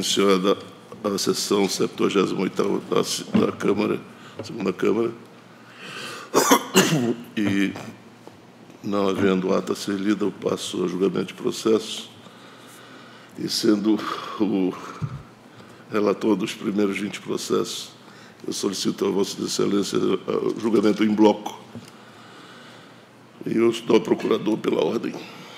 iniciada a sessão 78ª da Câmara, segunda Câmara, e, não havendo ata a ser lida, eu passo a julgamento de processo, e sendo o relator dos primeiros 20 processos, eu solicito a Vossa Excelência o julgamento em bloco. E eu estou ao procurador pela ordem.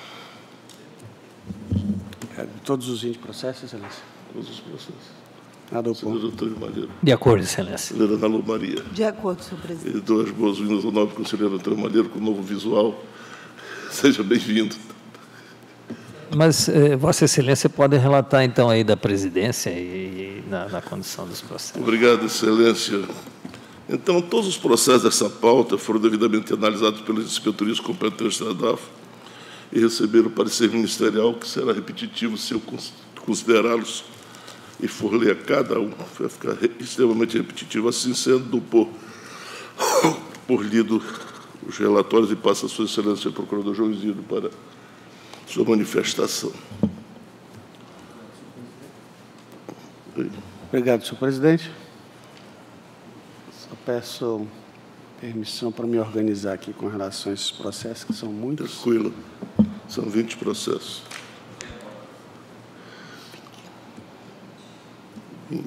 Todos os 20 processos, Excelência? Todos os processos. Nada oposto. Doutor Malheiro. De acordo, Excelência. Conselheira Ana Lu Maria. De acordo, senhor presidente. E dou as boas-vindas ao nobre conselheiro Antônio Malheiro com um novo visual. Seja bem-vindo. Mas Vossa Excelência pode relatar, então, aí da presidência e na condição dos processos. Obrigado, Excelência. Então, todos os processos dessa pauta foram devidamente analisados pelas inspetorias competentes da DAF e receberam o parecer ministerial, que será repetitivo se eu considerá-los e for ler a cada um. Vai ficar extremamente repetitivo. Assim sendo, dou por lido os relatórios e passo a Sua Excelência, Procurador João Isidro, para sua manifestação. Obrigado, senhor presidente. Só peço permissão para me organizar aqui com relação a esses processos, que são muitos. Tranquilo. São 20 processos. 20.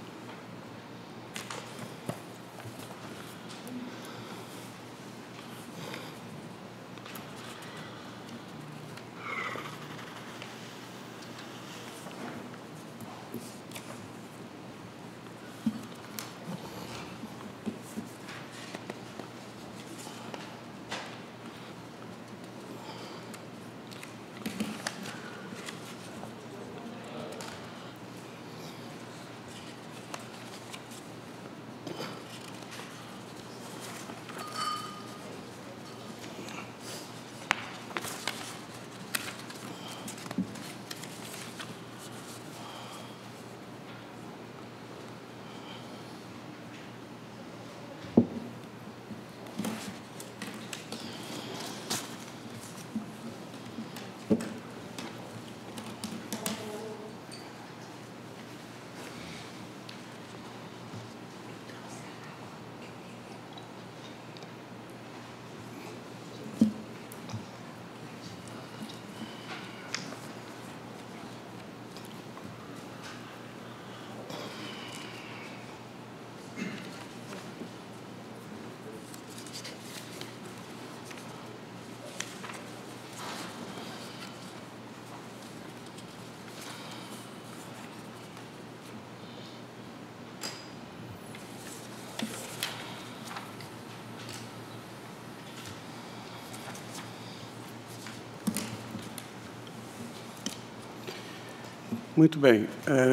Muito bem.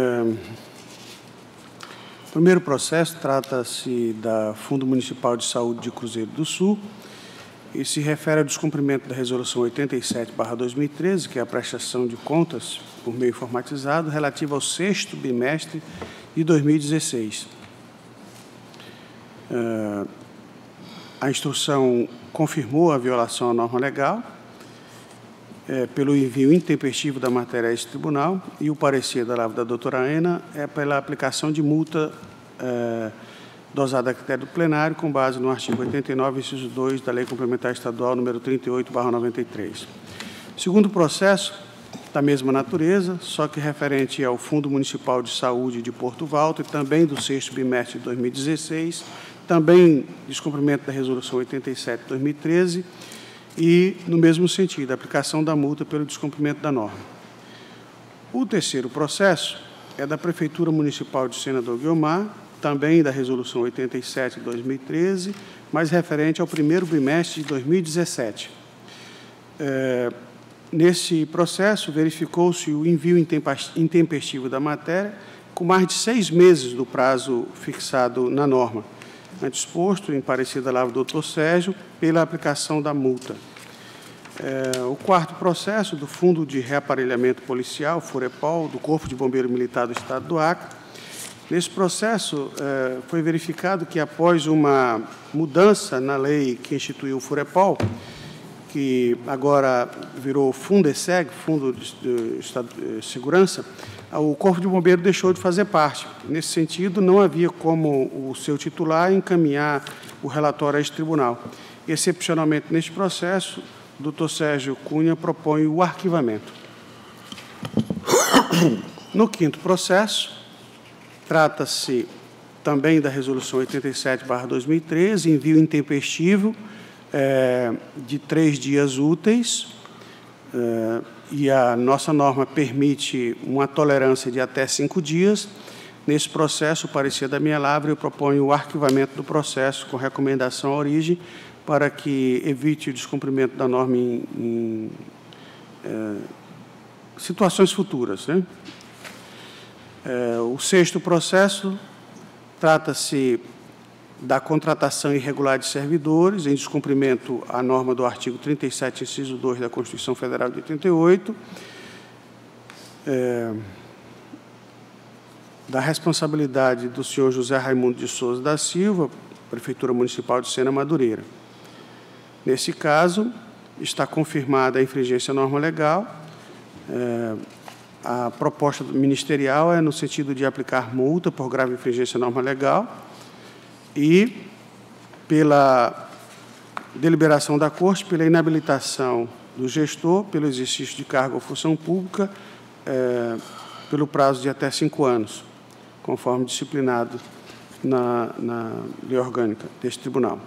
O primeiro processo trata-se da Fundo Municipal de Saúde de Cruzeiro do Sul e se refere ao descumprimento da Resolução 87/2013, que é a prestação de contas por meio informatizado, relativa ao 6º bimestre de 2016. A instrução confirmou a violação à norma legal, pelo envio intempestivo da matéria a esse tribunal, e o parecer da doutora Ana é pela aplicação de multa dosada a critério do plenário, com base no artigo 89, inciso 2 da Lei Complementar Estadual número 38/93. Segundo processo, da mesma natureza, só que referente ao Fundo Municipal de Saúde de Porto Valto e também do 6º bimestre de 2016, também descumprimento da Resolução 87/2013, e, no mesmo sentido, a aplicação da multa pelo descumprimento da norma. O terceiro processo é da Prefeitura Municipal de Senador Guiomar, também da Resolução 87/2013, mas referente ao 1º bimestre de 2017. Nesse processo, verificou-se o envio intempestivo da matéria com mais de 6 meses do prazo fixado na norma, antes exposto em parecer da doutor Sérgio, pela aplicação da multa. O quarto processo do Fundo de Reaparelhamento Policial, FUREPOL, do Corpo de Bombeiro Militar do Estado do Acre. Nesse processo, foi verificado que, após uma mudança na lei que instituiu o FUREPOL, que agora virou Fundeseg, Fundo de Segurança, o Corpo de Bombeiros deixou de fazer parte. Nesse sentido, não havia como o seu titular encaminhar o relatório a este tribunal. Excepcionalmente, neste processo, o doutor Sérgio Cunha propõe o arquivamento. No quinto processo, trata-se também da Resolução 87/2013, envio intempestivo de 3 dias úteis, e a nossa norma permite uma tolerância de até 5 dias. Nesse processo, o parecer da minha lavra, eu proponho o arquivamento do processo com recomendação à origem para que evite o descumprimento da norma em situações futuras, né? O sexto processo trata-se da contratação irregular de servidores, em descumprimento à norma do artigo 37, inciso 2 da Constituição Federal de 88, da responsabilidade do senhor José Raimundo de Souza da Silva, Prefeitura Municipal de Sena Madureira. Nesse caso, está confirmada a infringência à norma legal. A proposta ministerial é no sentido de aplicar multa por grave infringência à norma legal e, pela deliberação da Corte, pela inabilitação do gestor, pelo exercício de cargo ou função pública, pelo prazo de até 5 anos, conforme disciplinado na lei orgânica deste tribunal.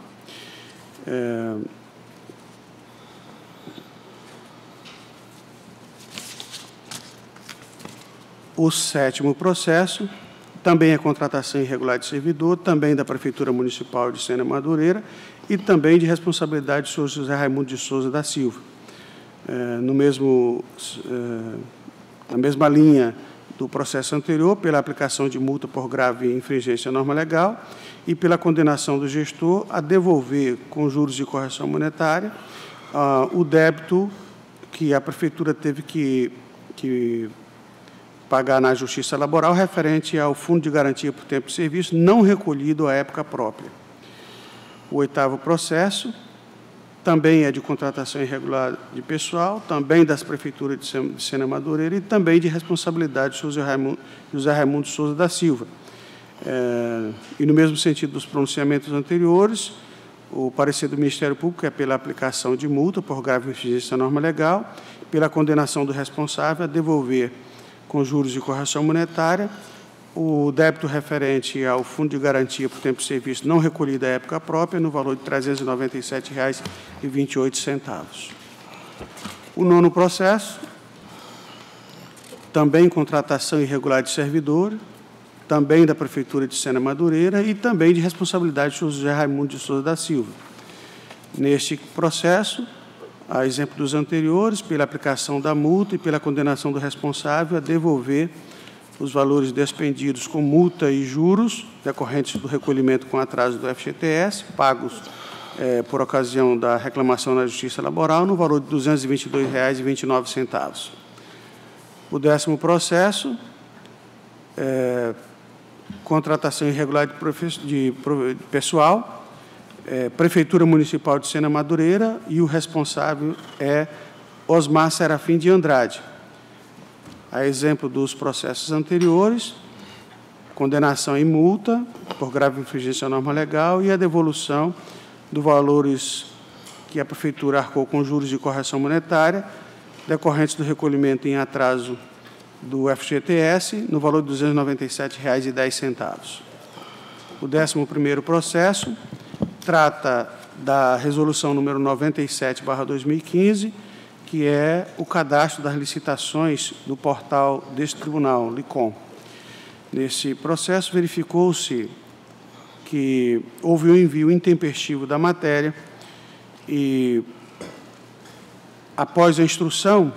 O sétimo processo também é contratação irregular de servidor, também da Prefeitura Municipal de Sena Madureira e também de responsabilidade do senhor José Raimundo de Souza da Silva. Na mesma linha do processo anterior, pela aplicação de multa por grave infringência à norma legal e pela condenação do gestor a devolver, com juros de correção monetária, o débito que a Prefeitura teve que pagar na Justiça Laboral referente ao Fundo de Garantia por Tempo de Serviço não recolhido à época própria. O oitavo processo também é de contratação irregular de pessoal, também das Prefeituras de Sena Madureira e também de responsabilidade do José Raimundo de Souza da Silva. E, no mesmo sentido dos pronunciamentos anteriores, o parecer do Ministério Público é pela aplicação de multa por grave infringência à norma legal, pela condenação do responsável a devolver com juros de correção monetária, o débito referente ao Fundo de Garantia por Tempo de Serviço não recolhido à época própria, no valor de R$ 397,28. O nono processo, também contratação irregular de servidor, também da Prefeitura de Sena Madureira e também de responsabilidade do senhor José Raimundo de Souza da Silva. Neste processo, a exemplo dos anteriores, pela aplicação da multa e pela condenação do responsável a devolver os valores despendidos com multa e juros decorrentes do recolhimento com atraso do FGTS, pagos por ocasião da reclamação na Justiça Laboral, no valor de R$ 222,29. O décimo processo, contratação irregular de pessoal, Prefeitura Municipal de Sena Madureira, e o responsável é Osmar Serafim de Andrade. A exemplo dos processos anteriores, condenação em multa por grave infringência à norma legal e a devolução dos valores que a Prefeitura arcou com juros de correção monetária, decorrentes do recolhimento em atraso do FGTS, no valor de R$ 297,10. O 11º processo trata da resolução número 97/2015, que é o cadastro das licitações do portal deste tribunal, LICOM. Nesse processo, verificou-se que houve um envio intempestivo da matéria e, após a instrução,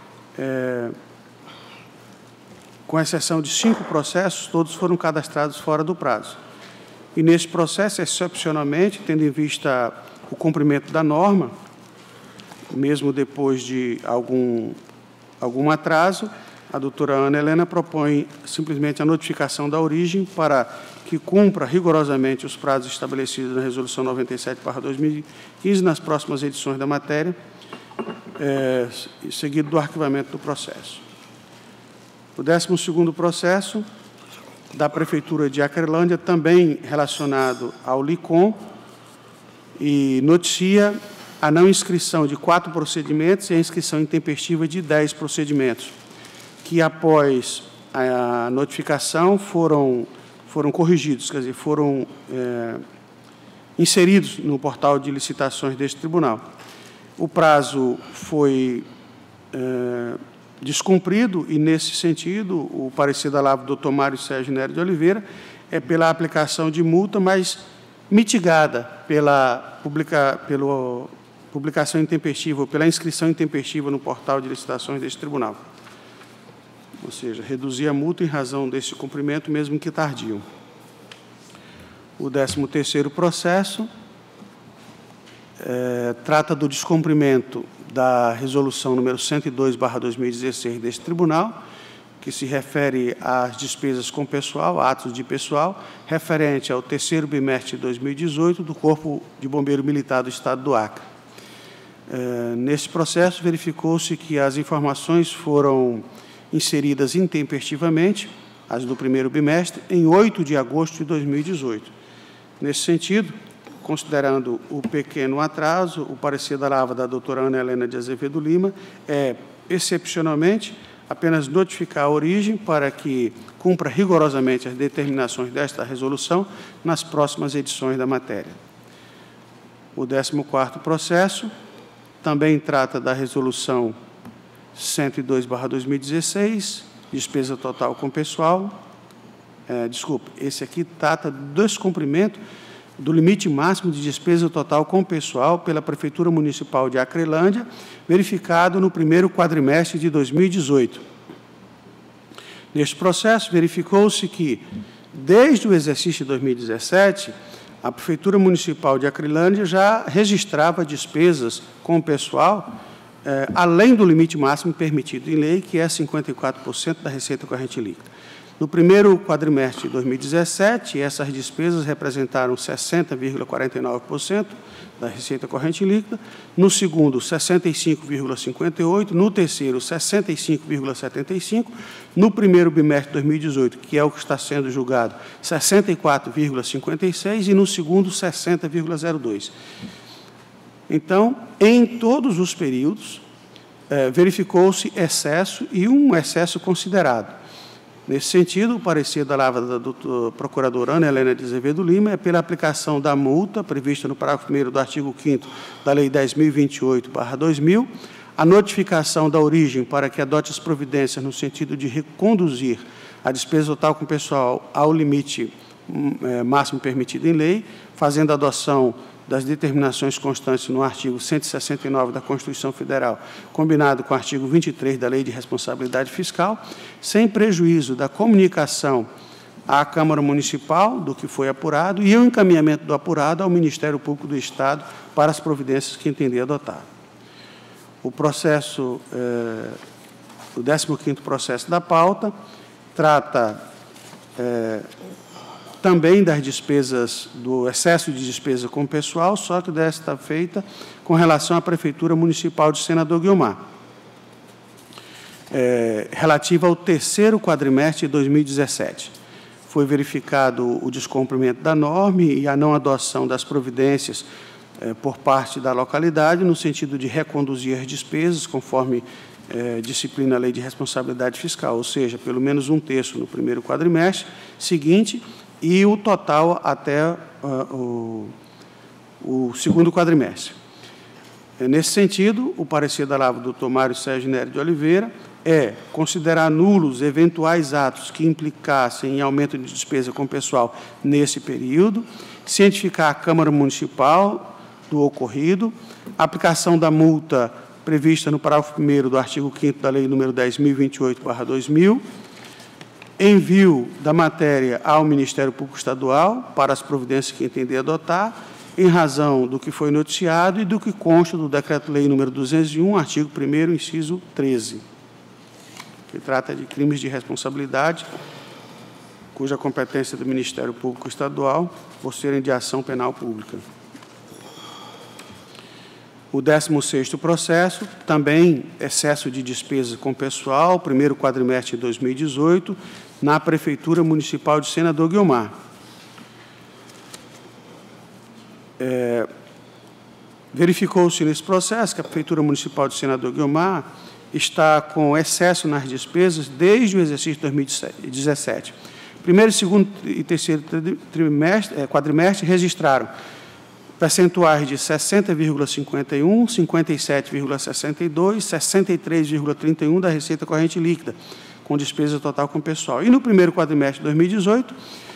com exceção de 5 processos, todos foram cadastrados fora do prazo. E, nesse processo, excepcionalmente, tendo em vista o cumprimento da norma, mesmo depois de algum atraso, a doutora Ana Helena propõe simplesmente a notificação da origem para que cumpra rigorosamente os prazos estabelecidos na Resolução 97/2015 nas próximas edições da matéria, seguido do arquivamento do processo. O 12º processo da Prefeitura de Acrelândia, também relacionado ao LICOM, e noticia a não inscrição de 4 procedimentos e a inscrição intempestiva de 10 procedimentos, que após a notificação foram corrigidos, quer dizer, foram inseridos no portal de licitações deste tribunal. O prazo foi descumprido e, nesse sentido, o parecer da LAVO do Dr. Mário Sérgio Nery de Oliveira é pela aplicação de multa, mas mitigada pela publicação intempestiva, ou pela inscrição intempestiva no portal de licitações deste tribunal. Ou seja, reduzir a multa em razão desse cumprimento, mesmo que tardio. O 13º processo trata do descumprimento da resolução número 102/2016 deste tribunal, que se refere às despesas com pessoal, atos de pessoal, referente ao 3º bimestre de 2018 do Corpo de Bombeiro Militar do Estado do Acre. Nesse processo, verificou-se que as informações foram inseridas intempestivamente, as do 1º bimestre, em 8 de agosto de 2018. Nesse sentido, considerando o pequeno atraso, o parecer da LAVA da doutora Ana Helena de Azevedo Lima é, excepcionalmente, apenas notificar a origem para que cumpra rigorosamente as determinações desta resolução nas próximas edições da matéria. O 14º processo também trata da resolução 102/2016, despesa total com pessoal. Esse aqui trata do descumprimento do limite máximo de despesa total com pessoal pela Prefeitura Municipal de Acrelândia, verificado no 1º quadrimestre de 2018. Neste processo, verificou-se que, desde o exercício de 2017, a Prefeitura Municipal de Acrelândia já registrava despesas com pessoal além do limite máximo permitido em lei, que é 54% da receita corrente líquida. No 1º quadrimestre de 2017, essas despesas representaram 60,49% da receita corrente líquida, no segundo, 65,58%, no terceiro, 65,75%, no 1º bimestre de 2018, que é o que está sendo julgado, 64,56% e no segundo, 60,02%. Então, em todos os períodos, verificou-se excesso e um excesso considerado. Nesse sentido, o parecer da LAVA da doutora procuradora Ana Helena de Azevedo Lima é pela aplicação da multa prevista no parágrafo 1º do artigo 5º da Lei 10.028/2000, a notificação da origem para que adote as providências no sentido de reconduzir a despesa total com pessoal ao limite máximo permitido em lei, fazendo a adoção das determinações constantes no artigo 169 da Constituição Federal, combinado com o artigo 23 da Lei de Responsabilidade Fiscal, sem prejuízo da comunicação à Câmara Municipal do que foi apurado e o encaminhamento do apurado ao Ministério Público do Estado para as providências que entender adotar. O processo, o 15º processo da pauta, trata também das despesas, do excesso de despesa com o pessoal, só que desta feita com relação à Prefeitura Municipal de Senador Guiomar, relativa ao 3º quadrimestre de 2017. Foi verificado o descumprimento da norma e a não adoção das providências por parte da localidade, no sentido de reconduzir as despesas, conforme disciplina a Lei de Responsabilidade Fiscal, ou seja, pelo menos 1/3 no 1º quadrimestre seguinte, e o total até o 2º quadrimestre. Nesse sentido, o parecer da LAVA do Dr. Mário Sérgio Nery de Oliveira é considerar nulos eventuais atos que implicassem em aumento de despesa com pessoal nesse período, cientificar a Câmara Municipal do ocorrido, aplicação da multa prevista no parágrafo 1º do artigo 5º da Lei nº 10.028/2000, envio da matéria ao Ministério Público Estadual para as providências que entender adotar, em razão do que foi noticiado e do que consta do Decreto-Lei nº 201, artigo 1º, inciso 13, que trata de crimes de responsabilidade, cuja competência do Ministério Público Estadual, por serem de ação penal pública. O 16º processo, também excesso de despesas com pessoal, primeiro quadrimestre de 2018, na Prefeitura Municipal de Senador Guiomar. Verificou-se nesse processo que a Prefeitura Municipal de Senador Guiomar está com excesso nas despesas desde o exercício de 2017. Primeiro, segundo e terceiro quadrimestre registraram percentuais de 60,51%, 57,62%, 63,31% da receita corrente líquida, com despesa total com pessoal. E no primeiro quadrimestre de 2018,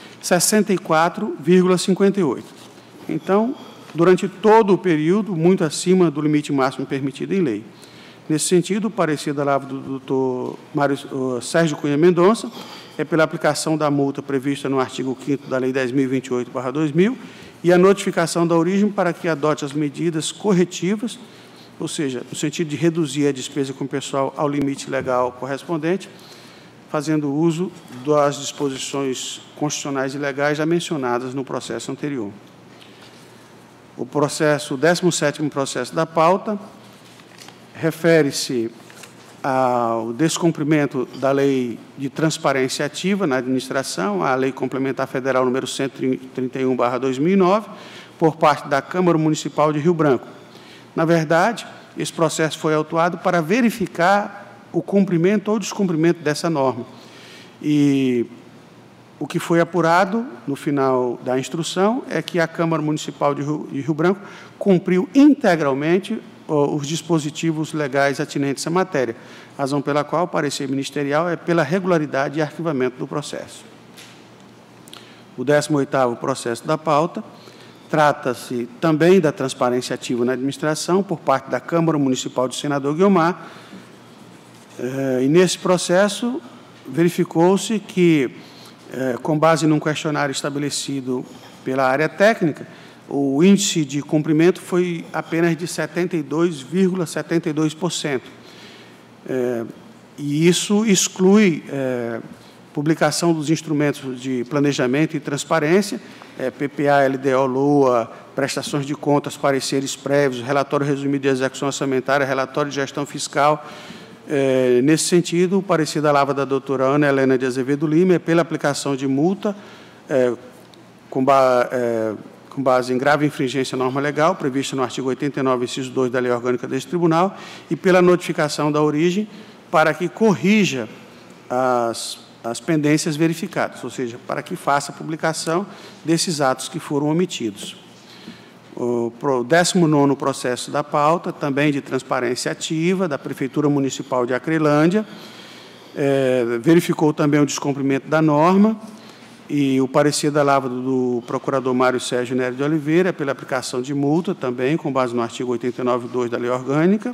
64,58%. Então, durante todo o período, muito acima do limite máximo permitido em lei. Nesse sentido, o parecer da lavra do Dr. Sérgio Cunha Mendonça é pela aplicação da multa prevista no artigo 5º da Lei 10.028/2000 e a notificação da origem para que adote as medidas corretivas, ou seja, no sentido de reduzir a despesa com o pessoal ao limite legal correspondente, fazendo uso das disposições constitucionais e legais já mencionadas no processo anterior. O 17º processo da pauta refere-se ao descumprimento da Lei de Transparência Ativa na Administração, a Lei Complementar Federal número 131/2009, por parte da Câmara Municipal de Rio Branco. Na verdade, esse processo foi autuado para verificar o cumprimento ou descumprimento dessa norma. E o que foi apurado no final da instrução é que a Câmara Municipal de Rio Branco cumpriu integralmente os dispositivos legais atinentes à matéria, razão pela qual o parecer ministerial é pela regularidade e arquivamento do processo. O 18º processo da pauta trata-se também da transparência ativa na administração por parte da Câmara Municipal de Senador Guiomar, e nesse processo verificou-se que, com base num questionário estabelecido pela área técnica, o índice de cumprimento foi apenas de 72,72%. E isso exclui publicação dos instrumentos de planejamento e transparência, PPA, LDO, LOA, prestações de contas, pareceres prévios, relatório resumido de execução orçamentária, relatório de gestão fiscal. Nesse sentido, o parecer da lavra da doutora Ana Helena de Azevedo Lima é pela aplicação de multa com base em grave infringência à norma legal, prevista no artigo 89, inciso 2 da Lei Orgânica deste Tribunal, e pela notificação da origem para que corrija as pendências verificadas, ou seja, para que faça a publicação desses atos que foram omitidos. O 19º processo da pauta, também de transparência ativa, da Prefeitura Municipal de Acrelândia, verificou também o descumprimento da norma, e o parecer da lavra do procurador Mário Sérgio Nery de Oliveira pela aplicação de multa, também com base no artigo 89.2 da Lei Orgânica,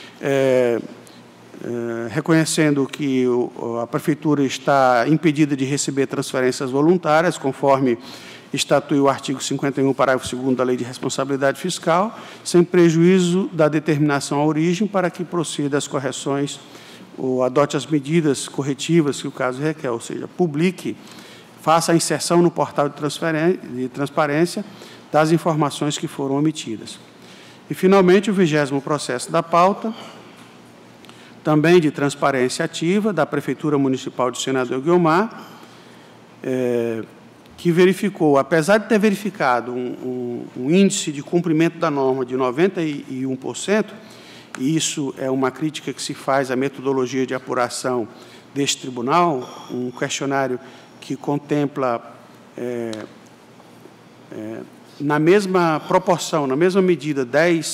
reconhecendo que a Prefeitura está impedida de receber transferências voluntárias, conforme estatui o artigo 51, parágrafo 2º da Lei de Responsabilidade Fiscal, sem prejuízo da determinação à origem, para que proceda às correções ou adote as medidas corretivas que o caso requer, ou seja, publique, faça a inserção no portal de transparência das informações que foram omitidas. E, finalmente, o 20º processo da pauta, também de transparência ativa, da Prefeitura Municipal de Senador Guiomar, que verificou, apesar de ter verificado um índice de cumprimento da norma de 91%, e isso é uma crítica que se faz à metodologia de apuração deste tribunal, um questionário que contempla, na mesma proporção, na mesma medida,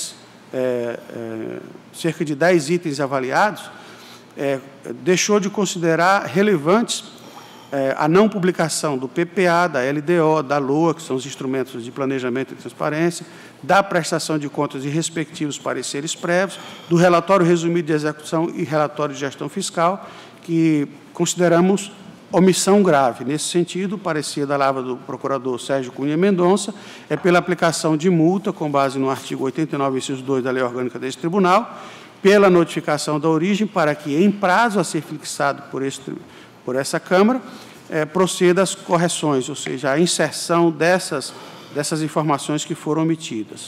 cerca de 10 itens avaliados, deixou de considerar relevantes a não publicação do PPA, da LDO, da LOA, que são os instrumentos de planejamento e transparência, da prestação de contas e respectivos pareceres prévios, do relatório resumido de execução e relatório de gestão fiscal, que consideramos omissão grave. Nesse sentido, o parecer da lavra do procurador Sérgio Cunha Mendonça é pela aplicação de multa, com base no artigo 89, inciso 2 da Lei Orgânica deste Tribunal, pela notificação da origem, para que, em prazo a ser fixado por essa Câmara, proceda às correções, ou seja, a inserção dessas informações que foram omitidas.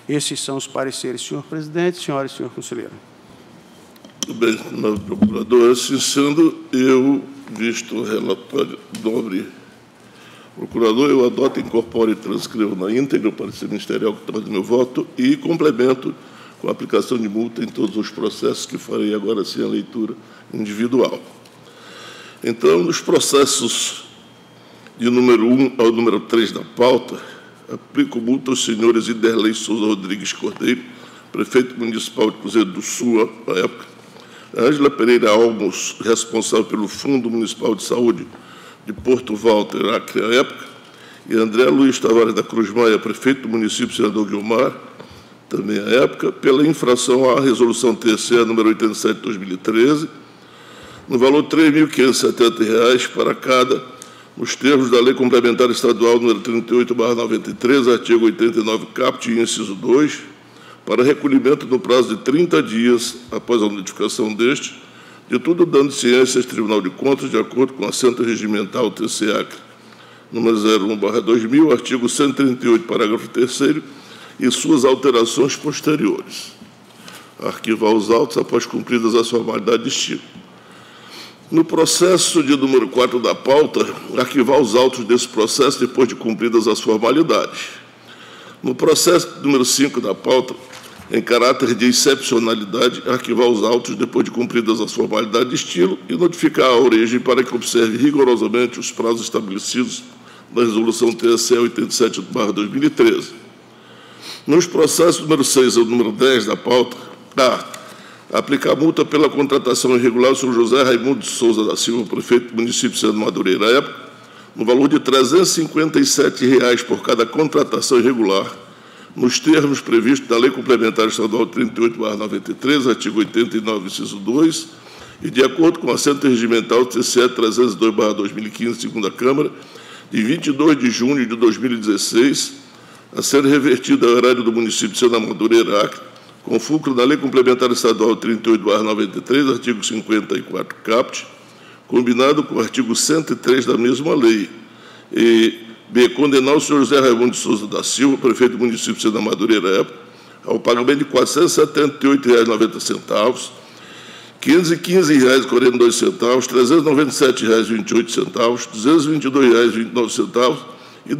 Esses são os pareceres, senhor presidente, senhora e senhor conselheiro. Muito bem, nobre procurador. Assim sendo, eu, visto o relatório nobre procurador, eu adoto, incorporo e transcrevo na íntegra o parecer ministerial que traz meu voto e complemento com a aplicação de multa em todos os processos que farei agora sem a leitura individual. Então, nos processos de número 1 ao número 3 da pauta, aplico multa aos senhores Iderlei Souza Rodrigues Cordeiro, prefeito municipal de Cruzeiro do Sul, à época, Ângela Pereira Almos, responsável pelo Fundo Municipal de Saúde de Porto Walter, Acre, à época, e André Luiz Tavares da Cruz Maia, prefeito do município, senador Guilmar, também à época, pela infração à resolução TCE número 87 de 2013, no valor de R$ 3.570 para cada, nos termos da Lei Complementar Estadual número 38/93, artigo 89, caput, inciso 2, para recolhimento no prazo de 30 dias após a notificação deste, de tudo dando ciência ao Tribunal de Contas, de acordo com a assento regimental TCE número 01/2000, artigo 138, parágrafo 3º, e suas alterações posteriores. Arquivar os autos após cumpridas as formalidades de estilo. No processo de número 4 da pauta, arquivar os autos desse processo depois de cumpridas as formalidades. No processo número 5 da pauta, em caráter de excepcionalidade, arquivar os autos depois de cumpridas as formalidades de estilo e notificar a origem para que observe rigorosamente os prazos estabelecidos na Resolução TSE 87/2013. Nos processos número 6 ao número 10 da pauta, aplicar multa pela contratação irregular ao senhor José Raimundo de Souza da Silva, prefeito do município de Madureira, à época, no valor de R$ 357 por cada contratação irregular, nos termos previstos da Lei Complementar Estadual 38/93, artigo 89, inciso 2, e de acordo com o assento regimental TCE 302/2015, segunda Câmara, de 22 de junho de 2016, a ser revertida ao erário do município de Madureira, Acre, com fulcro na Lei Complementar Estadual 38/93, artigo 54, caput, combinado com o artigo 103 da mesma lei, e B, condenar o senhor José Raimundo de Souza da Silva, prefeito do município de Madureira, ao pagamento de R$ 478,90, R$ 515,42, R$ 397,28, R$ 222,29 e R$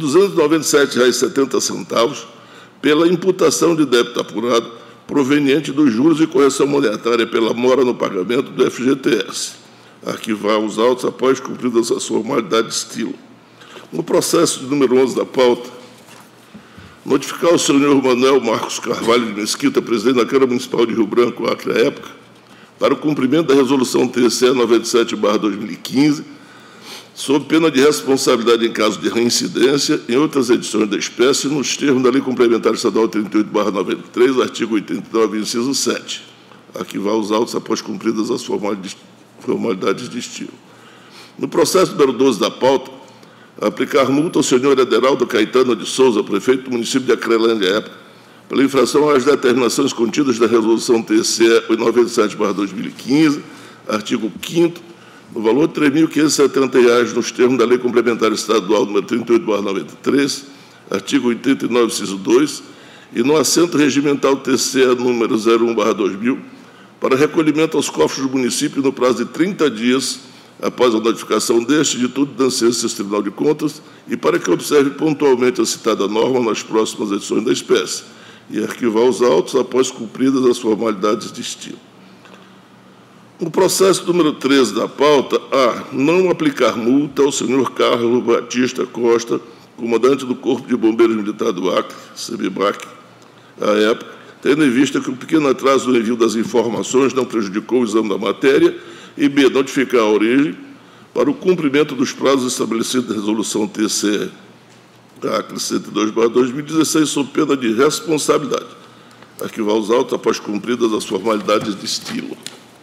297,70 pela imputação de débito apurado proveniente dos juros e correção monetária pela mora no pagamento do FGTS. Arquivar os autos após cumpridas as formalidades de estilo. No processo de número 11 da pauta, notificar o senhor Manuel Marcos Carvalho de Mesquita, presidente da Câmara Municipal de Rio Branco, Acre, à época, para o cumprimento da Resolução TCE 97/2015, sob pena de responsabilidade em caso de reincidência em outras edições da espécie, nos termos da Lei Complementar Estadual 38/93, artigo 89, inciso 7. Arquivar os autos após cumpridas as formalidades de estilo. No processo número 12 da pauta, aplicar multa ao senhor Ederaldo Caetano de Souza, prefeito do município de Acrelândia, à época, pela infração às determinações contidas na Resolução TCE 97/2015, artigo 5º, no valor de R$ 3.570, nos termos da Lei Complementar Estadual número 38/93, artigo 89, inciso 2, e no assento regimental TCE número 01/2000, para recolhimento aos cofres do município no prazo de 30 dias após a notificação deste, de tudo dando ciência ao Tribunal de Contas, e para que observe pontualmente a citada norma nas próximas edições da espécie, e arquivar os autos após cumpridas as formalidades de estilo. No processo número 13 da pauta, não aplicar multa ao senhor Carlos Batista Costa, comandante do Corpo de Bombeiros Militar do Acre, CBBAC, à época, tendo em vista que o pequeno atraso no envio das informações não prejudicou o exame da matéria, e B, notificar a origem para o cumprimento dos prazos estabelecidos na Resolução TCE Acre 102/2016, sob pena de responsabilidade. Arquivar os autos após cumpridas as formalidades de estilo.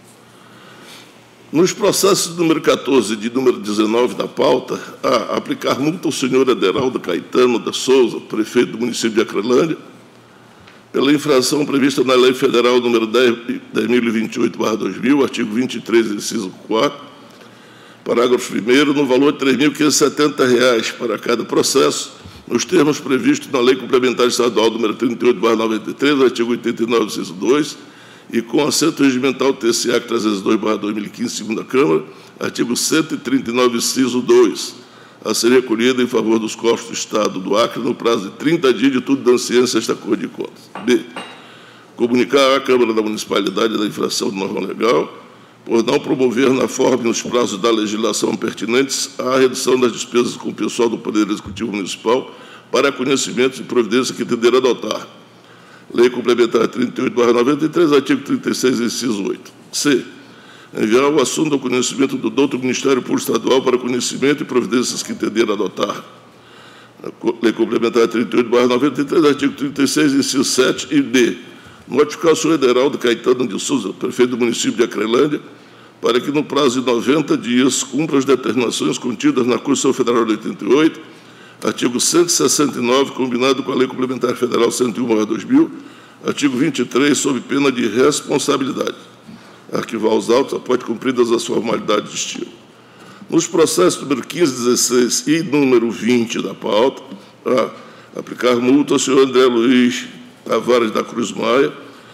Nos processos número 14 e de número 19 da pauta, aplicar multa ao senhor Ederaldo Caetano da Souza, prefeito do município de Acrelândia, pela infração prevista na Lei Federal número 10.028/2000, artigo 23, inciso 4, parágrafo 1º, no valor de R$ 3.570 para cada processo, nos termos previstos na Lei Complementar Estadual nº 38/93, artigo 89, inciso 2, e com assento regimental TCA 302/2015, segunda Câmara, artigo 139, inciso 2, a ser recolhida em favor dos cofres do Estado do Acre no prazo de 30 dias de tudo dando ciência a esta Cor de Contas. B. Comunicar à Câmara da Municipalidade da infração de norma legal, por não promover na forma e nos prazos da legislação pertinentes a redução das despesas com o pessoal do Poder Executivo Municipal para conhecimento e providência que entender adotar. Lei Complementar 38/93, artigo 36, inciso 8. C. Enviar o assunto ao conhecimento do douto Ministério Público Estadual para conhecimento e providências que entender adotar. Lei Complementar 38/93, artigo 36, inciso 7 e D. Notificar o senhor Ederaldo Caetano de Souza, prefeito do município de Acrelândia, para que, no prazo de 90 dias, cumpra as determinações contidas na Constituição Federal de 88, artigo 169, combinado com a Lei Complementar Federal 101/2000, artigo 23, sob pena de responsabilidade. Arquivar os autos após cumpridas as formalidades de estilo. Nos processos número 15, 16 e número 20 da pauta, a aplicar multa ao senhor André Luiz Tavares da Cruz Maia,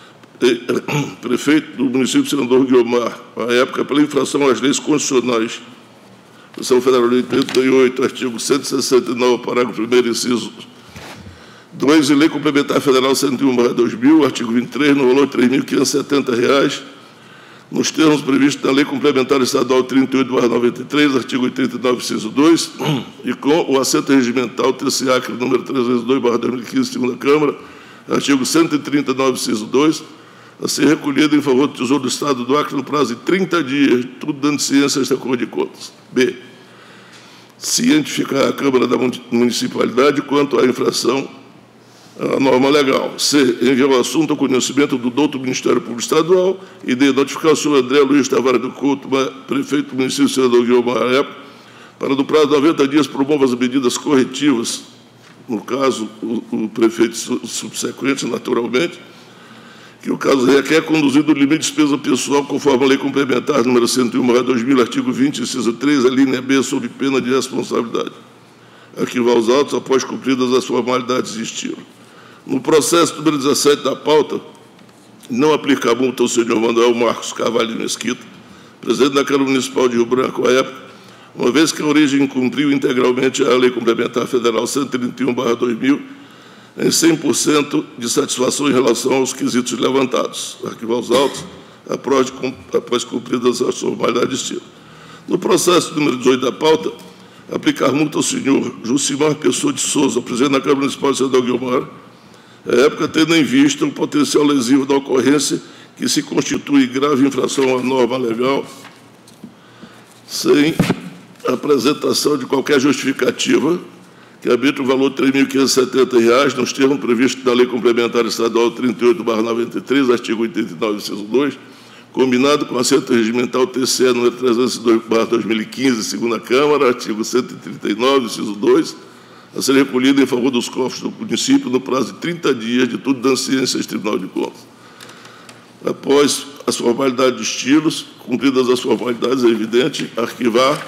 prefeito do município de Senador Guiomar, à época, pela infração às leis constitucionais. Constituição Federal de 88, artigo 169, parágrafo 1º, inciso 2, e Lei Complementar Federal 101/2000, artigo 23, no valor de R$ 3.570, nos termos previstos na Lei Complementar Estadual 38/93, artigo 89, inciso 2, e com o assento regimental TCA, número 302/2015, segunda Câmara, artigo 139, inciso 2, a ser recolhido em favor do Tesouro do Estado do Acre no prazo de 30 dias, tudo dando ciência a esta Cor de Contas. B. Cientificar a Câmara da Municipalidade quanto à infração à norma legal. C. Enviar o assunto ao conhecimento do douto Ministério Público Estadual e D. Notificar o senhor André Luiz Tavares do Couto, prefeito do município de Senador Guiomar, à época, para, no prazo de 90 dias, promova as medidas corretivas, no caso, o prefeito subsequente, naturalmente, que o caso requer conduzido o limite de despesa pessoal conforme a Lei Complementar número 101/2000, artigo 20, inciso 3, a linha B, sob pena de responsabilidade. Arquivar os autos após cumpridas as formalidades de estilo. No processo número 17 da pauta, não aplicar a multa ao senhor Manuel Marcos Carvalho Mesquita, presidente da Câmara Municipal de Rio Branco, à época, uma vez que a origem cumpriu integralmente a Lei Complementar Federal 131/2000, em 100% de satisfação em relação aos quesitos levantados. Arquivar os autos após cumpridas as formalidades de estilo. No processo número 18 da pauta, aplicar multa ao senhor Jucimar Pessoa de Souza, presidente da Câmara Municipal de Senador Guiomar, à época, tendo em vista o potencial lesivo da ocorrência que se constitui grave infração à norma legal, sem apresentação de qualquer justificativa, que habita o valor de R$ 3.570, nos termos previstos na Lei Complementar Estadual 38/93, artigo 89, inciso 2, combinado com assento regimental TCE número 302/2015, segunda Câmara, artigo 139, inciso 2, a ser recolhido em favor dos cofres do município no prazo de 30 dias, de tudo dando ciência ao Tribunal de Contas. Após as formalidades de estilos, cumpridas as formalidades, é evidente, arquivar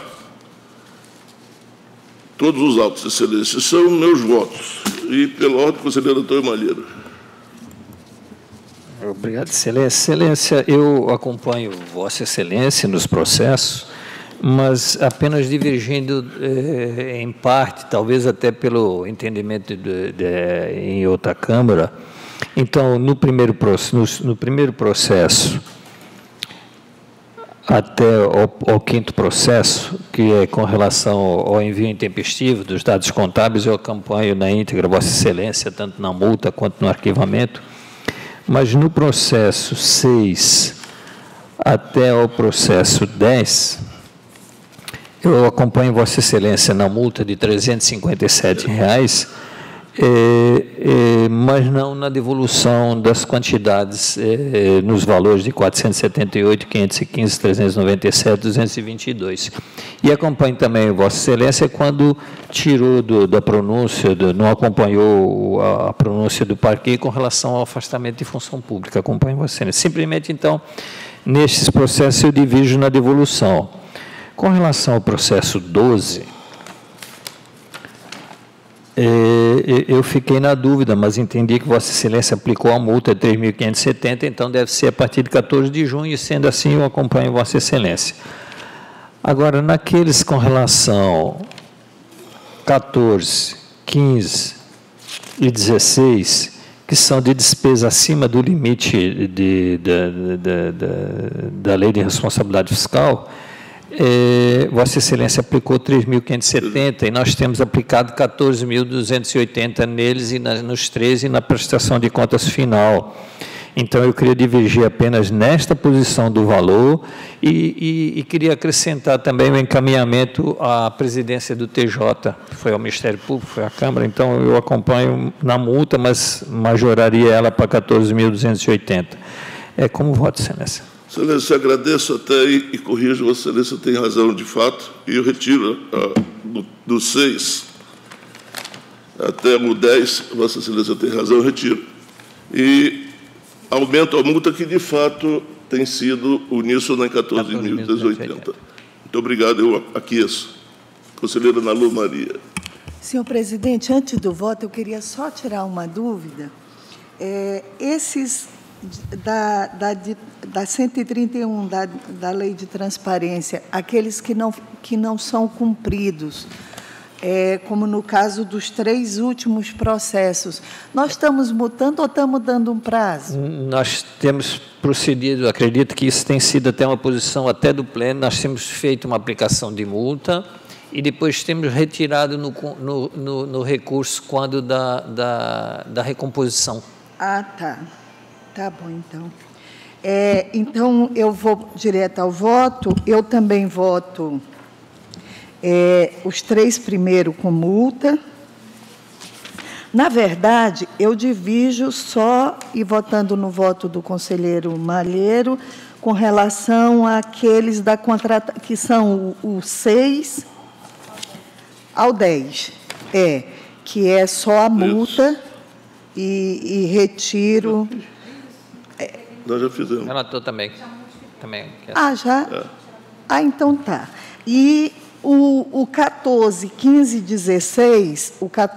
todos os autos, excelência. São meus votos. E, pela ordem, conselheiro Antônio Malheiro. Obrigado, excelência. Excelência, eu acompanho Vossa Excelência nos processos, mas apenas divergindo em parte, talvez até pelo entendimento em outra Câmara. Então, no primeiro processo, até ao quinto processo, que é com relação ao envio intempestivo dos dados contábeis, eu acompanho na íntegra Vossa Excelência, tanto na multa quanto no arquivamento, mas no processo 6 até o processo 10, eu acompanho Vossa Excelência na multa de R$ 357, mas não na devolução das quantidades nos valores de 478, 515, 397, 222. E acompanho também Vossa Excelência quando tirou da pronúncia, não acompanhou a pronúncia do parquê com relação ao afastamento de função pública. Acompanho Vossa Excelência. Simplesmente, então, nestes processos eu divido na devolução. Com relação ao processo 12, Eu fiquei na dúvida, mas entendi que Vossa Excelência aplicou a multa de 3.570, então deve ser a partir de 14 de junho, e sendo assim eu acompanho Vossa Excelência. Agora, naqueles com relação 14, 15 e 16, que são de despesa acima do limite da Lei de Responsabilidade Fiscal, Vossa Excelência aplicou 3.570 e nós temos aplicado 14.280 neles e nos 13 na prestação de contas final. Então, eu queria divergir apenas nesta posição do valor e queria acrescentar também o encaminhamento à presidência do TJ, que foi ao Ministério Público, foi à Câmara, então eu acompanho na multa, mas majoraria ela para 14.280. Como voto, Excelência? Excelência, agradeço até e corrijo, Vossa Excelência tem razão de fato, e eu retiro do 6 até o 10, Vossa Excelência tem razão, eu retiro. E aumento a multa que, de fato, tem sido uníssono em 14.280. Muito obrigado, eu aqueço. Conselheira Ana Lu Maria. Senhor presidente, antes do voto, eu queria só tirar uma dúvida. Esses da 131 da Lei de Transparência, aqueles que não são cumpridos, como no caso dos 3 últimos processos, nós estamos multando ou estamos dando um prazo? Nós temos procedido, acredito que isso tem sido até uma posição até do pleno, nós temos feito uma aplicação de multa e depois temos retirado no recurso quando da recomposição. Ah, tá. Tá bom, então. Então, eu vou direto ao voto. Eu também voto os 3 primeiros com multa. Na verdade, eu divido só, e votando no voto do conselheiro Malheiro, com relação àqueles da contratação, que são o 6 ao 10. Que é só a multa e retiro... Nós já fizemos. Relator também. Já? Então tá. E o 14, 15 e 16,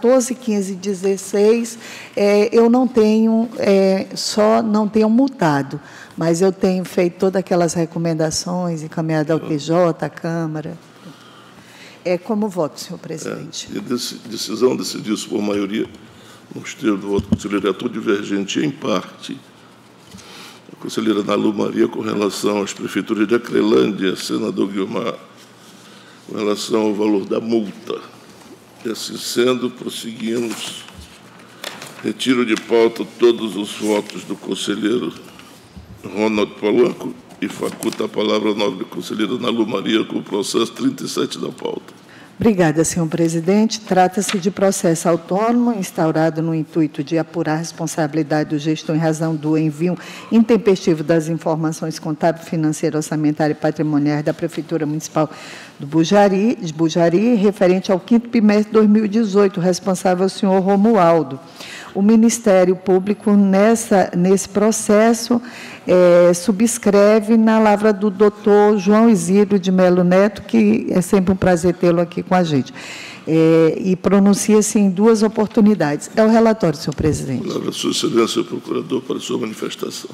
eu não tenho, só não tenho multado, mas eu tenho feito todas aquelas recomendações encaminhadas ao TJ, à Câmara. Como voto, senhor presidente. Decisão decidiu-se por maioria, no externo do voto do conselheiro relator, divergente em parte. A conselheira Ana Lu Maria, com relação às prefeituras de Acrelândia, senador Guiomar, com relação ao valor da multa. E assim sendo, prosseguimos. Retiro de pauta todos os votos do conselheiro Ronald Polanco e faculta a palavra à nobre conselheira Ana Lu Maria com o processo 37 da pauta. Obrigada, senhor presidente. Trata-se de processo autônomo, instaurado no intuito de apurar a responsabilidade do gestor em razão do envio intempestivo das informações contábil, financeira, orçamentária e patrimoniais da Prefeitura Municipal de Bujari, referente ao 5º bimestre de 2018, responsável o senhor Romualdo. O Ministério Público, nesse processo, subscreve na lavra do doutor João Isidro de Melo Neto, que é sempre um prazer tê-lo aqui com a gente, e pronuncia-se em 2 oportunidades. É o relatório, senhor presidente. Palavra, sua excelência, procurador, para a sua manifestação.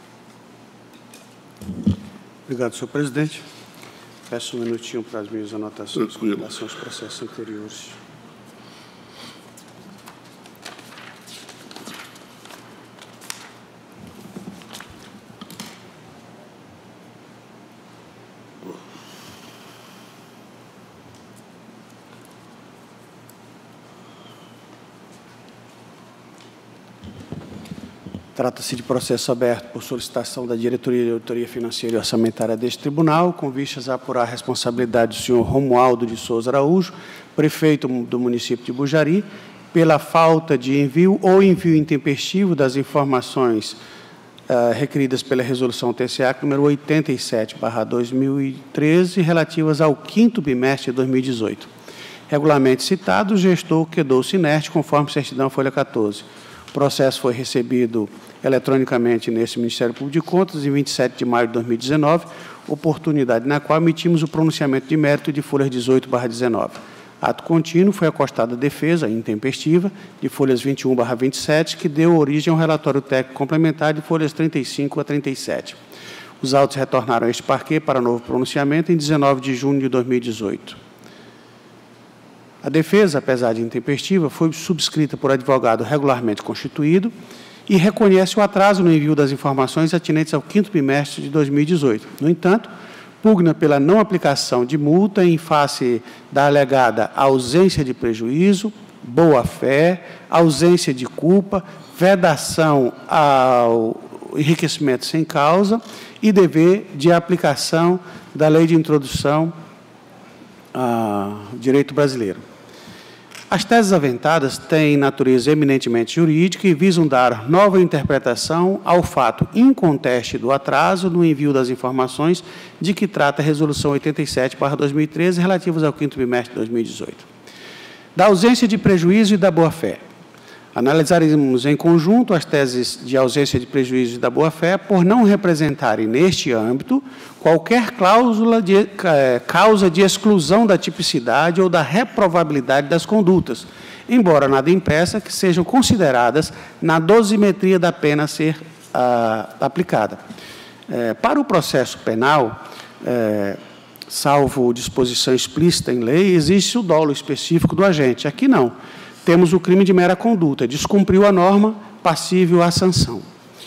Obrigado, senhor presidente. Peço um minutinho para as minhas anotações com relação aos processos anteriores. Trata-se de processo aberto por solicitação da Diretoria de Auditoria Financeira e Orçamentária deste Tribunal, com vistas a apurar a responsabilidade do senhor Romualdo de Souza Araújo, prefeito do município de Bujari, pela falta de envio ou envio intempestivo das informações requeridas pela Resolução TCA número 87/2013, relativas ao 5º bimestre de 2018. Regularmente citado, o gestor quedou-se inerte, conforme certidão folha 14. O processo foi recebido eletronicamente nesse Ministério Público de Contas em 27 de maio de 2019, oportunidade na qual emitimos o pronunciamento de mérito de folhas 18/19. Ato contínuo foi acostada a defesa intempestiva de folhas 21/27, que deu origem ao relatório técnico complementar de folhas 35 a 37. Os autos retornaram a este parquê para novo pronunciamento em 19 de junho de 2018. A defesa, apesar de intempestiva, foi subscrita por advogado regularmente constituído e reconhece o atraso no envio das informações atinentes ao 5º bimestre de 2018. No entanto, pugna pela não aplicação de multa em face da alegada ausência de prejuízo, boa-fé, ausência de culpa, vedação ao enriquecimento sem causa e dever de aplicação da Lei de Introdução ao Direito Brasileiro. As teses aventadas têm natureza eminentemente jurídica e visam dar nova interpretação ao fato inconteste do atraso no envio das informações de que trata a Resolução 87/2013, relativas ao 5º bimestre de 2018. Da ausência de prejuízo e da boa-fé. Analisaremos em conjunto as teses de ausência de prejuízo e da boa-fé por não representarem, neste âmbito, qualquer causa de exclusão da tipicidade ou da reprovabilidade das condutas, embora nada impeça que sejam consideradas na dosimetria da pena a ser aplicada. Para o processo penal, salvo disposição explícita em lei, existe o dolo específico do agente. Aqui não. Temos o crime de mera conduta, descumpriu a norma, passível à sanção.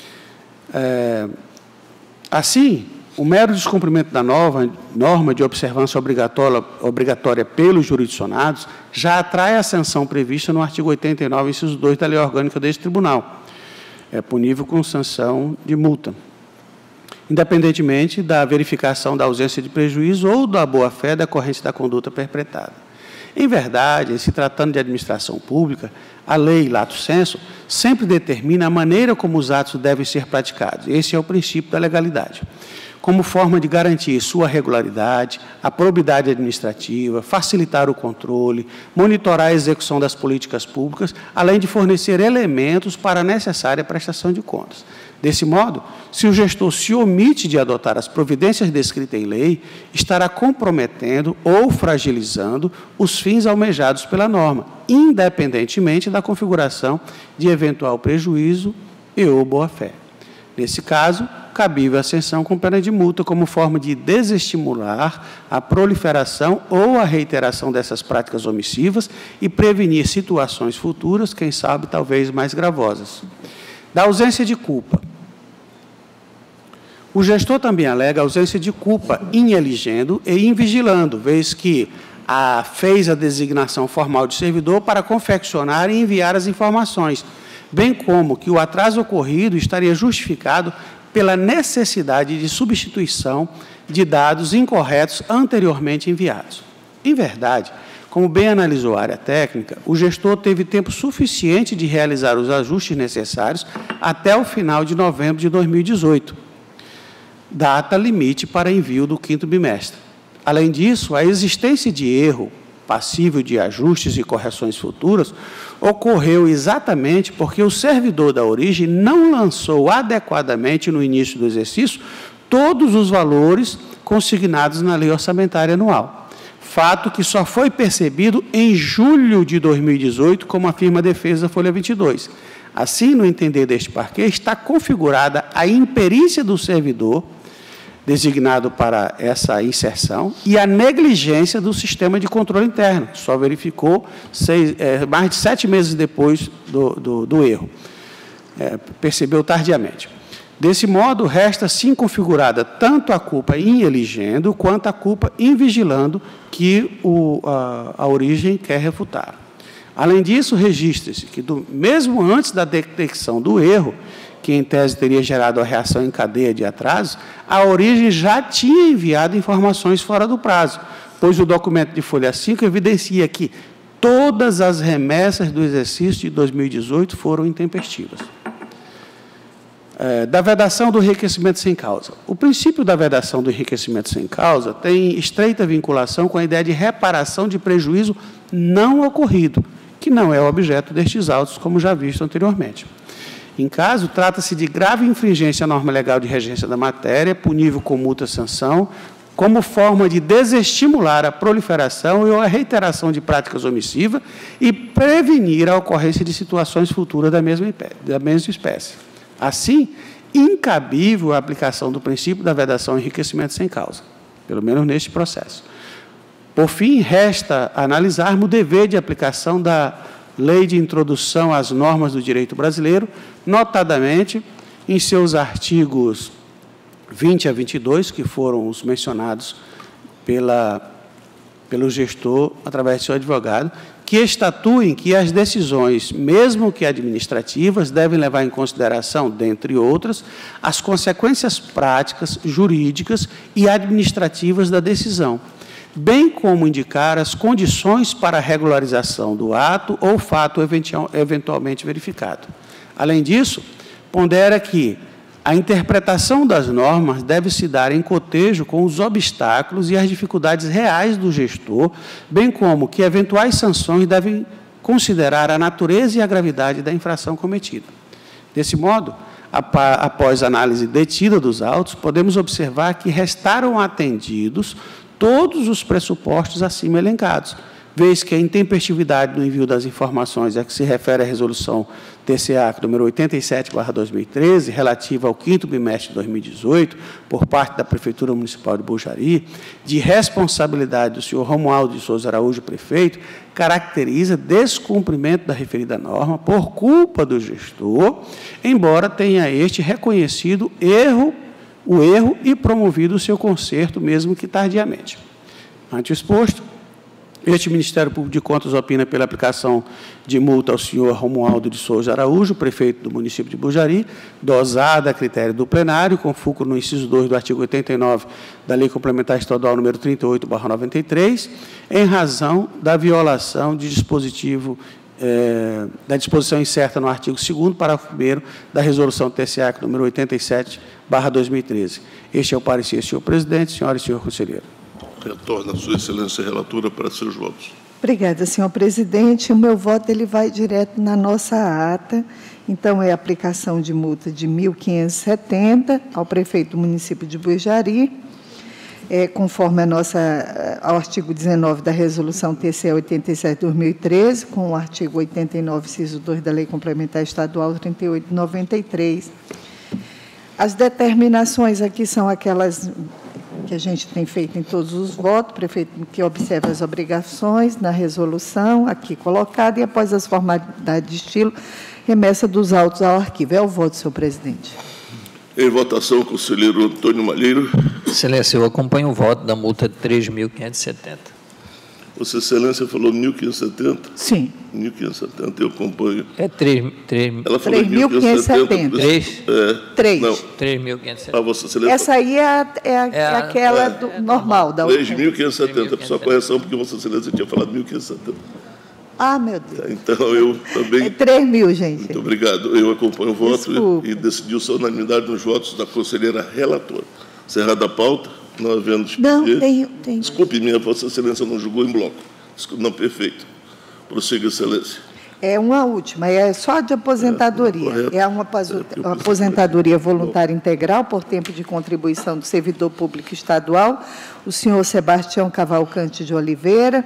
Assim, o mero descumprimento da norma de observância obrigatória pelos jurisdicionados já atrai a sanção prevista no artigo 89, inciso 2 da Lei Orgânica deste Tribunal. É punível com sanção de multa, independentemente da verificação da ausência de prejuízo ou da boa-fé decorrente da conduta perpetrada. Em verdade, se tratando de administração pública, a lei, lato sensu, sempre determina a maneira como os atos devem ser praticados. Esse é o princípio da legalidade. Como forma de garantir sua regularidade, a probidade administrativa, facilitar o controle, monitorar a execução das políticas públicas, além de fornecer elementos para a necessária prestação de contas. Desse modo, se o gestor se omite de adotar as providências descritas em lei, estará comprometendo ou fragilizando os fins almejados pela norma, independentemente da configuração de eventual prejuízo e ou boa-fé. Nesse caso, cabível a sanção com pena de multa como forma de desestimular a proliferação ou a reiteração dessas práticas omissivas e prevenir situações futuras, quem sabe, talvez mais gravosas. Da ausência de culpa. O gestor também alega ausência de culpa em eligendo e em vigilando, vez que fez a designação formal de servidor para confeccionar e enviar as informações, bem como que o atraso ocorrido estaria justificado pela necessidade de substituição de dados incorretos anteriormente enviados. Em verdade, como bem analisou a área técnica, o gestor teve tempo suficiente de realizar os ajustes necessários até o final de novembro de 2018, data limite para envio do 5º bimestre. Além disso, a existência de erro passível de ajustes e correções futuras ocorreu exatamente porque o servidor da origem não lançou adequadamente no início do exercício todos os valores consignados na Lei Orçamentária Anual, fato que só foi percebido em julho de 2018, como afirma a defesa da folha 22. Assim, no entender deste parquê, está configurada a imperícia do servidor designado para essa inserção e a negligência do sistema de controle interno, que só verificou mais de 7 meses depois do erro. Percebeu tardiamente. Desse modo, resta sim configurada tanto a culpa em eligendo, quanto a culpa em vigilando, que a origem quer refutar. Além disso, registra-se que, mesmo antes da detecção do erro, que em tese teria gerado a reação em cadeia de atraso, a origem já tinha enviado informações fora do prazo, pois o documento de folha 5 evidencia que todas as remessas do exercício de 2018 foram intempestivas. Da vedação do enriquecimento sem causa. O princípio da vedação do enriquecimento sem causa tem estreita vinculação com a ideia de reparação de prejuízo não ocorrido, que não é o objeto destes autos, como já visto anteriormente. Em caso, trata-se de grave infringência à norma legal de regência da matéria, punível com multa, sanção, como forma de desestimular a proliferação ou a reiteração de práticas omissivas e prevenir a ocorrência de situações futuras da mesma espécie. Assim, incabível a aplicação do princípio da vedação ao enriquecimento sem causa, pelo menos neste processo. Por fim, resta analisarmos o dever de aplicação da Lei de Introdução às Normas do Direito Brasileiro, notadamente em seus artigos 20 a 22, que foram os mencionados pelo gestor, através de seu advogado, que estatuem que as decisões, mesmo que administrativas, devem levar em consideração, dentre outras, as consequências práticas, jurídicas e administrativas da decisão, bem como indicar as condições para a regularização do ato ou fato eventualmente verificado. Além disso, pondera que a interpretação das normas deve se dar em cotejo com os obstáculos e as dificuldades reais do gestor, bem como que eventuais sanções devem considerar a natureza e a gravidade da infração cometida. Desse modo, após análise detida dos autos, podemos observar que restaram atendidos todos os pressupostos acima elencados, vez que a intempestividade no envio das informações a que se refere a resolução TCA número 87/2013, relativa ao 5º bimestre de 2018, por parte da Prefeitura Municipal de Bujari, de responsabilidade do senhor Romualdo de Souza Araújo, prefeito, caracteriza descumprimento da referida norma por culpa do gestor, embora tenha este reconhecido o erro e promovido o seu conserto, mesmo que tardiamente. Ante o exposto, este Ministério Público de Contas opina pela aplicação de multa ao senhor Romualdo de Souza Araújo, prefeito do município de Bujari, dosada a critério do plenário, com fulcro no inciso 2 do artigo 89 da Lei Complementar Estadual número 38/93, em razão da violação de da disposição incerta no artigo 2º, parágrafo 1º da Resolução TCA número 87/2013. Este é o parecer, senhor presidente, senhora e senhor conselheiro. Retorna a sua excelência relatora para seus votos. Obrigada, senhor presidente. O meu voto ele vai direto na nossa ata. Então, é a aplicação de multa de R$ 1.570 ao prefeito do município de Bujari, conforme ao artigo 19 da Resolução TCE 87/2013, com o artigo 89, inciso 2 da Lei Complementar Estadual 38/93. As determinações aqui são aquelas que a gente tem feito em todos os votos, prefeito que observa as obrigações na resolução aqui colocada e, após as formalidades de estilo, remessa dos autos ao arquivo. É o voto, senhor presidente. Em votação, conselheiro Antônio Malheiro. Excelência, eu acompanho o voto da multa de 3.570. Vossa Excelência falou 1.570? Sim. 1.570, eu acompanho. É 3. Ela falou 3.570. 3? Não. 3.570. A Vossa Excelência... Essa aí é aquela normal da outra. 3.570, só correção, porque Vossa Excelência tinha falado 1.570. Ah, meu Deus. Então, eu também... É 3.000, gente. Muito obrigado. Eu acompanho o voto Desculpa. e decidiu-se a unanimidade nos votos da conselheira relatora. Cerrada a pauta, não havendo... Não, tem. Desculpe, minha Vossa Excelência não julgou em bloco. Desculpe, não, perfeito. Prossiga, Excelência. É uma última, é só de aposentadoria. É uma aposentadoria voluntária integral por tempo de contribuição do servidor público estadual, o senhor Sebastião Cavalcante de Oliveira.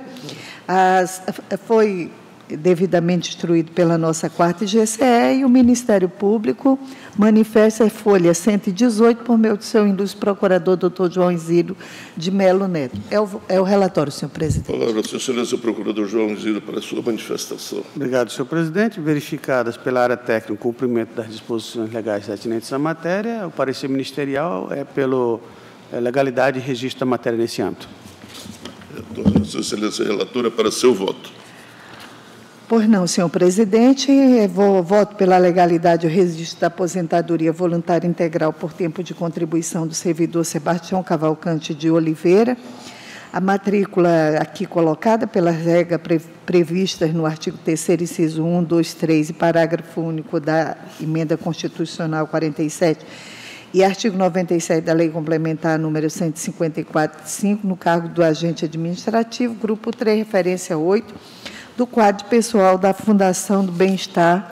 Foi devidamente instruído pela nossa 4ª GCE e o Ministério Público manifesta a folha 118 por meio do seu ilustre procurador, doutor João Isílio de Melo Neto. É o relatório, senhor presidente. Palavra, Sua Excelência, procurador João Isílio, para a sua manifestação. Obrigado, senhor presidente. Verificadas pela área técnica o cumprimento das disposições legais atinentes à matéria, o parecer ministerial é pela legalidade e registro da matéria nesse âmbito. Retorno, Sua Excelência relatora, para seu voto. Pois não, senhor presidente, voto pela legalidade e o registro da aposentadoria voluntária integral por tempo de contribuição do servidor Sebastião Cavalcante de Oliveira. A matrícula aqui colocada pelas regras previstas no artigo 3º, inciso 1, 2, 3 e parágrafo único da Emenda Constitucional 47 e artigo 97 da Lei Complementar número 154/5, no cargo do agente administrativo, grupo 3, referência 8, do quadro pessoal da Fundação do Bem-Estar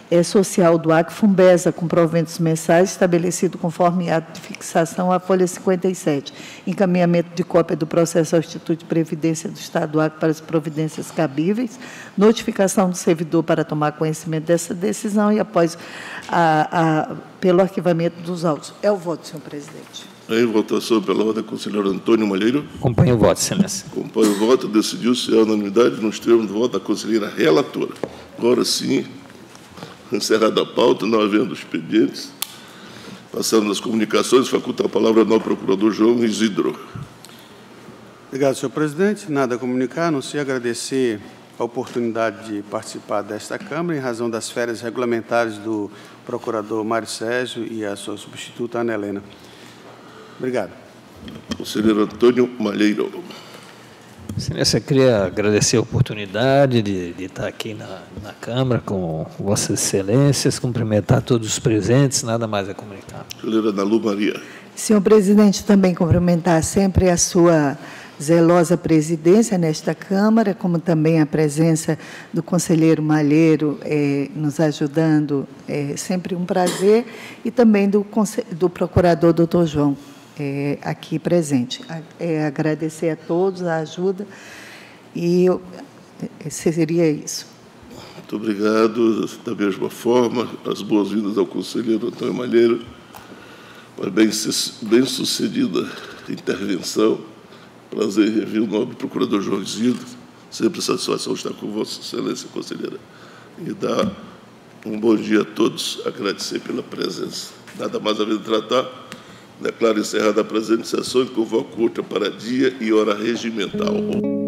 social do Acre Fumbesa, com proventos mensais, estabelecido conforme ato de fixação à folha 57. Encaminhamento de cópia do processo ao Instituto de Previdência do Estado do Acre para as providências cabíveis, notificação do servidor para tomar conhecimento dessa decisão e após pelo arquivamento dos autos. É o voto, senhor presidente. Em votação pela ordem, conselheiro Antônio Malheiro. Acompanho o voto, excelência. Acompanho o voto. Decidiu-se a unanimidade nos termos do voto da conselheira relatora. Agora sim, encerrada a pauta, não havendo expedientes, passando nas comunicações, faculta a palavra ao novo procurador João Isidro. Obrigado, senhor presidente. Nada a comunicar, a não ser agradecer a oportunidade de participar desta Câmara, em razão das férias regulamentares do procurador Mário Sérgio e a sua substituta, Ana Helena. Obrigado. Conselheiro Antônio Malheiro. Excelência, queria agradecer a oportunidade de estar aqui na Câmara com Vossas Excelências, cumprimentar todos os presentes, nada mais a comunicar. Conselheira Ana Lu Maria. Senhor presidente, também cumprimentar sempre a sua zelosa presidência nesta Câmara, como também a presença do conselheiro Malheiro nos ajudando, sempre um prazer, e também do procurador doutor João, aqui presente. Agradecer a todos a ajuda e seria isso. Muito obrigado. Da mesma forma, as boas-vindas ao conselheiro Antônio Malheiro, uma bem-sucedida intervenção. Prazer em rever o nobre procurador João Isidro. Sempre satisfação estar com Vossa Excelência, conselheira. E dar um bom dia a todos. Agradecer pela presença. Nada mais a ver de tratar. Declaro encerrada a presente sessão e convoco outra para dia e hora regimental.